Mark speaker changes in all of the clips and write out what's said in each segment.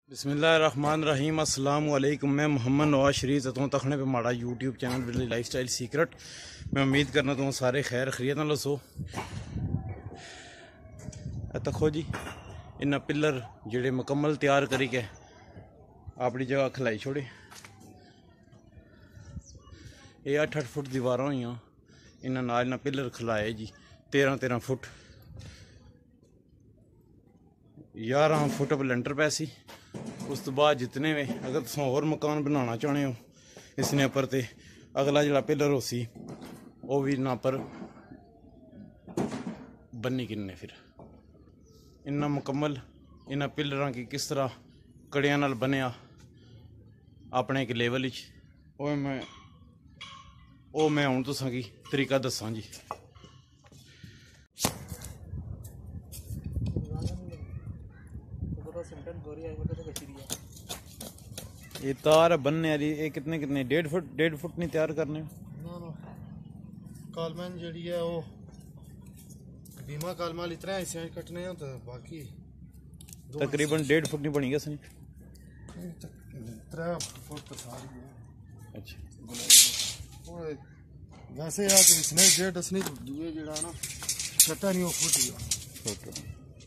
Speaker 1: बिस्मिल्लाहिर्रहमानिर्रहीम। अस्सलाम वालेकुम। मैं मोहम्मद नवाज शरीफ तो तखने पे माड़ा यूट्यूब चैनल बिल्ली लाइफस्टाइल सीक्रेट। मैं उम्मीद करना तो सारे खैर खरीत ना लसो। तखो जी इन्ना पिलर जेड़े मुकम्मल तैयार करी के अपनी जगह खलाई छोड़े। ये 8-8 फुट दीवार हुई इन्होंने नाल ना पिलर खलाए जी 13-13 फुट 11 फुट बलेंटर पैसी। उस तो बाद जितने में अगर तुम होर मकान बनाना चाहते हो इसने पर ते अगला जड़ा पिलर हो सी वो भी ना पर बनी किन्ने फिर इन्ना मुकम्मल इन्ना पिलर की किस तरह कड़िया नाल बनया अपने एक लेवल मैं हूँ तुसां की तरीका दसा जी। ये तार बनने वाली ये कितने 1.5 फुट नहीं तैयार करने
Speaker 2: ना कालम जी है वो बीमा कालम इतना हिस्से कटने हैं तो बाकी
Speaker 1: तकरीबन 1.5 फुट नहीं बनी गया सनी
Speaker 2: 3 फुट तो सारी है।
Speaker 1: अच्छा
Speaker 2: वैसे यार तो इसने 1.5 असनी दूए जड़ा ना छटा नहीं वो फुट गया।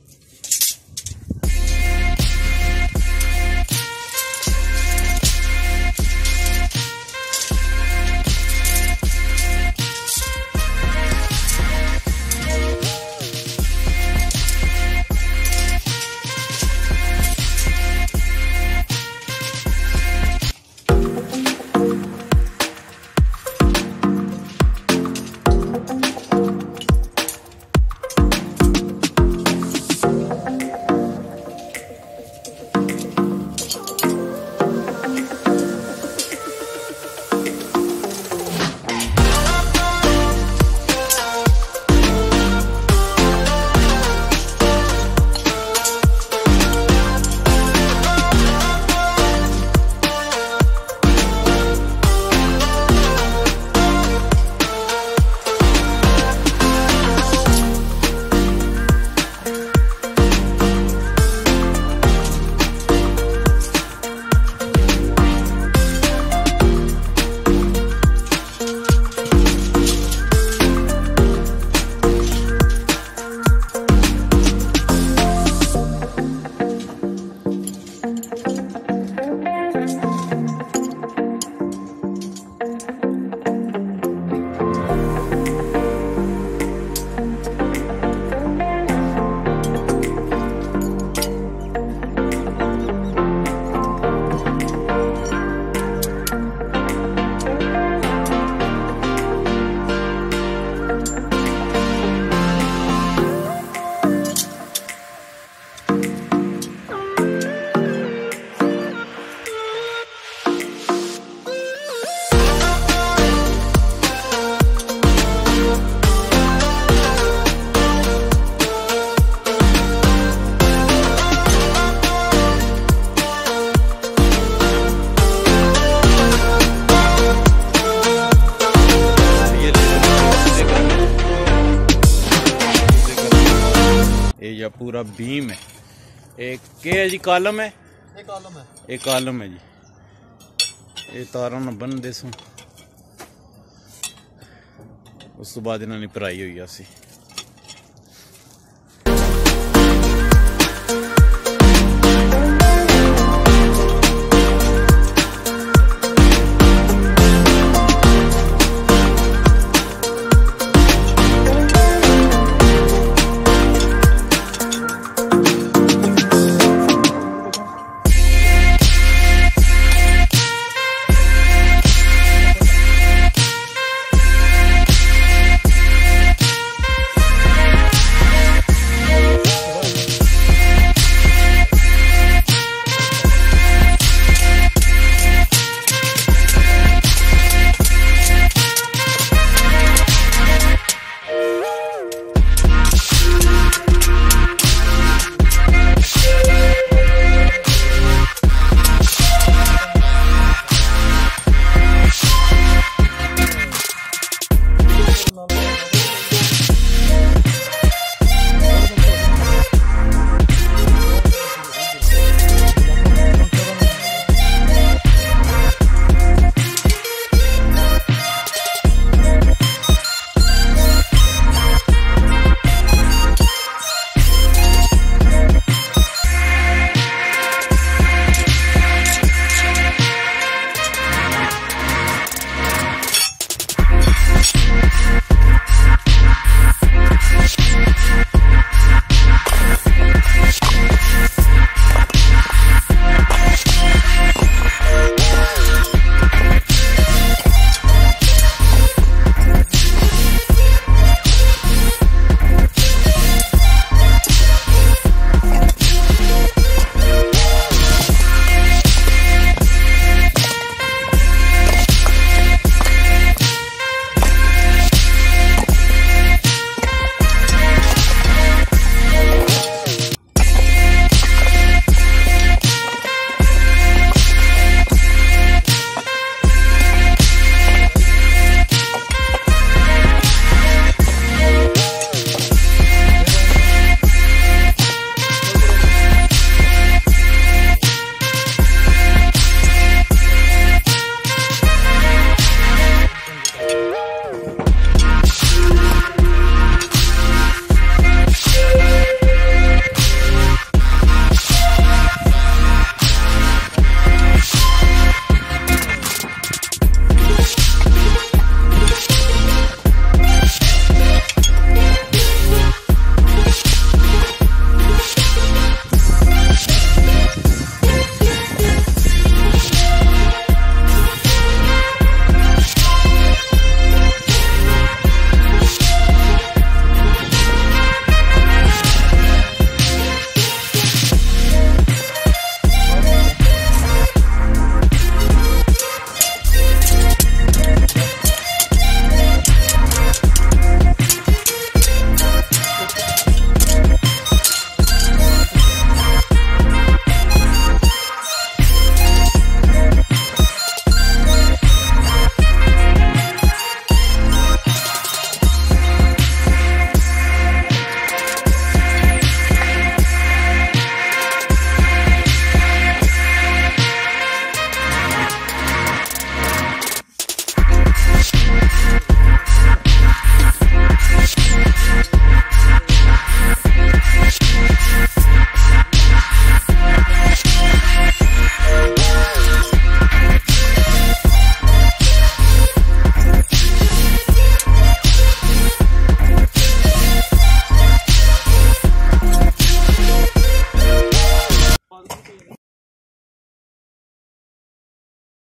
Speaker 1: या पूरा बीम है एक के है जी कालम है एक कालम है जी। ये तारा ना बन दे सो उस तो बाद इन्होंने भराई हुई सी।